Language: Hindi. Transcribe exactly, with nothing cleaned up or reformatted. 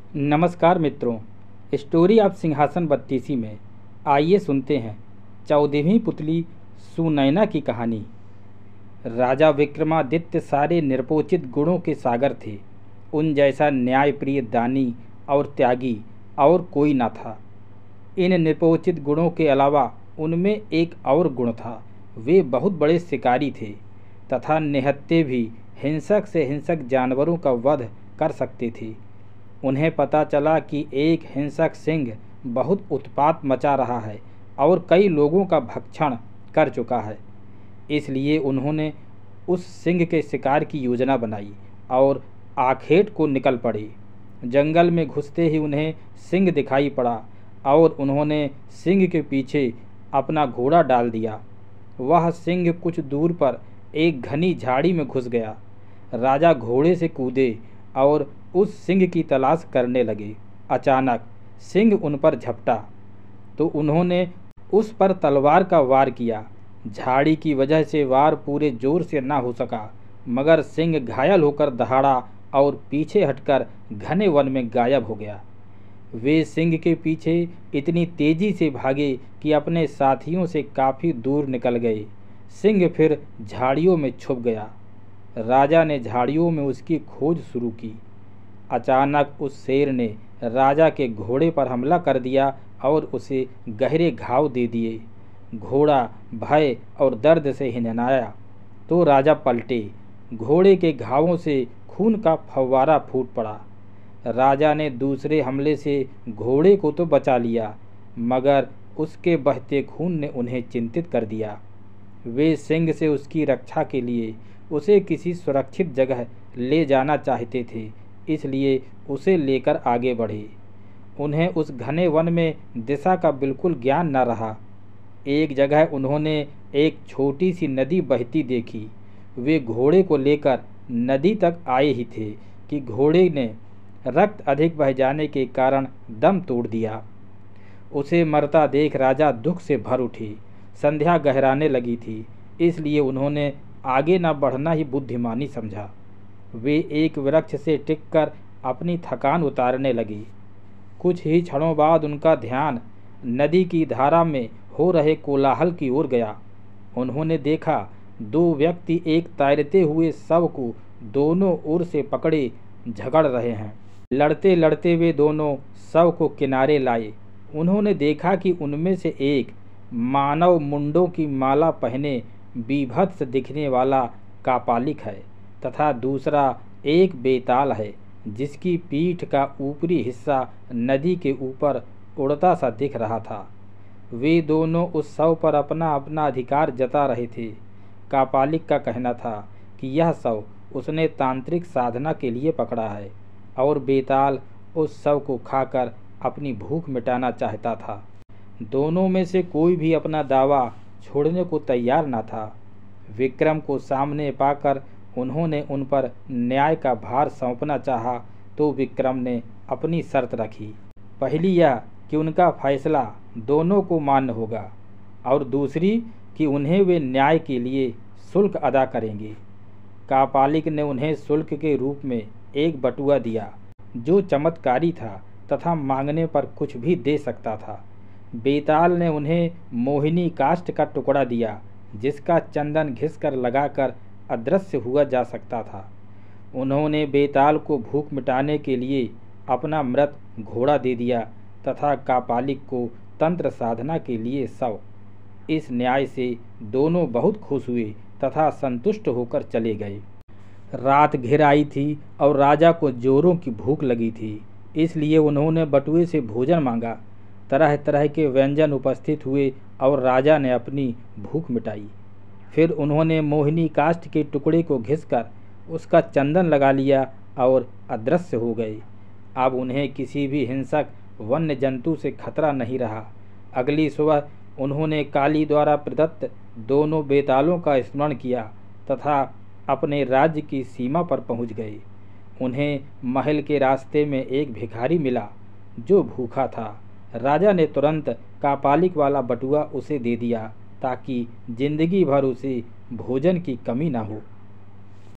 नमस्कार मित्रों, स्टोरी ऑफ सिंहासन बत्तीसी में आइए सुनते हैं चौदहवीं पुतली सुनैना की कहानी। राजा विक्रमादित्य सारे निरपोचित गुणों के सागर थे। उन जैसा न्यायप्रिय, दानी और त्यागी और कोई न था। इन निरपोचित गुणों के अलावा उनमें एक और गुण था। वे बहुत बड़े शिकारी थे तथा निहत्थे भी हिंसक से हिंसक जानवरों का वध कर सकते थे। उन्हें पता चला कि एक हिंसक सिंह बहुत उत्पात मचा रहा है और कई लोगों का भक्षण कर चुका है। इसलिए उन्होंने उस सिंह के शिकार की योजना बनाई और आखेट को निकल पड़े। जंगल में घुसते ही उन्हें सिंह दिखाई पड़ा और उन्होंने सिंह के पीछे अपना घोड़ा डाल दिया। वह सिंह कुछ दूर पर एक घनी झाड़ी में घुस गया। राजा घोड़े से कूदे और उस सिंह की तलाश करने लगे। अचानक सिंह उन पर झपटा तो उन्होंने उस पर तलवार का वार किया। झाड़ी की वजह से वार पूरे जोर से ना हो सका, मगर सिंह घायल होकर दहाड़ा और पीछे हटकर घने वन में गायब हो गया। वे सिंह के पीछे इतनी तेजी से भागे कि अपने साथियों से काफ़ी दूर निकल गए। सिंह फिर झाड़ियों में छुप गया। राजा ने झाड़ियों में उसकी खोज शुरू की। अचानक उस शेर ने राजा के घोड़े पर हमला कर दिया और उसे गहरे घाव दे दिए। घोड़ा भय और दर्द से हिनहिनाया तो राजा पलटे। घोड़े के घावों से खून का फव्वारा फूट पड़ा। राजा ने दूसरे हमले से घोड़े को तो बचा लिया, मगर उसके बहते खून ने उन्हें चिंतित कर दिया। वे सिंह से उसकी रक्षा के लिए उसे किसी सुरक्षित जगह ले जाना चाहते थे, इसलिए उसे लेकर आगे बढ़े। उन्हें उस घने वन में दिशा का बिल्कुल ज्ञान न रहा। एक जगह उन्होंने एक छोटी सी नदी बहती देखी। वे घोड़े को लेकर नदी तक आए ही थे कि घोड़े ने रक्त अधिक बह जाने के कारण दम तोड़ दिया। उसे मरता देख राजा दुख से भर उठे। संध्या गहराने लगी थी, इसलिए उन्होंने आगे न बढ़ना ही बुद्धिमानी समझा। वे एक वृक्ष से टिककर अपनी थकान उतारने लगे। कुछ ही क्षणों बाद उनका ध्यान नदी की धारा में हो रहे कोलाहल की ओर गया। उन्होंने देखा दो व्यक्ति एक तैरते हुए शव को दोनों ओर से पकड़े झगड़ रहे हैं। लड़ते लड़ते वे दोनों शव को किनारे लाए। उन्होंने देखा कि उनमें से एक मानव मुंडों की माला पहने बीभत्स दिखने वाला कापालिक है तथा दूसरा एक बेताल है, जिसकी पीठ का ऊपरी हिस्सा नदी के ऊपर उड़ता सा दिख रहा था। वे दोनों उस शव पर अपना अपना अधिकार जता रहे थे। कापालिक का कहना था कि यह शव उसने तांत्रिक साधना के लिए पकड़ा है और बेताल उस शव को खाकर अपनी भूख मिटाना चाहता था। दोनों में से कोई भी अपना दावा छोड़ने को तैयार न था। विक्रम को सामने पाकर उन्होंने उन पर न्याय का भार सौंपना चाहा तो विक्रम ने अपनी शर्त रखी। पहली यह कि उनका फैसला दोनों को मान्य होगा और दूसरी कि उन्हें वे न्याय के लिए शुल्क अदा करेंगे। कापालिक ने उन्हें शुल्क के रूप में एक बटुआ दिया, जो चमत्कारी था तथा मांगने पर कुछ भी दे सकता था। बेताल ने उन्हें मोहिनी काष्ठ का टुकड़ा दिया, जिसका चंदन घिसकर लगाकर अदृश्य हुआ जा सकता था। उन्होंने बेताल को भूख मिटाने के लिए अपना मृत घोड़ा दे दिया तथा कापालिक को तंत्र साधना के लिए शव। इस न्याय से दोनों बहुत खुश हुए तथा संतुष्ट होकर चले गए। रात घिर आई थी और राजा को जोरों की भूख लगी थी, इसलिए उन्होंने बटुए से भोजन मांगा। तरह तरह के व्यंजन उपस्थित हुए और राजा ने अपनी भूख मिटाई। फिर उन्होंने मोहिनी काष्ठ के टुकड़े को घिसकर उसका चंदन लगा लिया और अदृश्य हो गए। अब उन्हें किसी भी हिंसक वन्य जंतु से खतरा नहीं रहा। अगली सुबह उन्होंने काली द्वारा प्रदत्त दोनों बेतालों का स्मरण किया तथा अपने राज्य की सीमा पर पहुंच गए। उन्हें महल के रास्ते में एक भिखारी मिला जो भूखा था। राजा ने तुरंत कापालिक वाला बटुआ उसे दे दिया ताकि जिंदगी भर उसे भोजन की कमी न हो।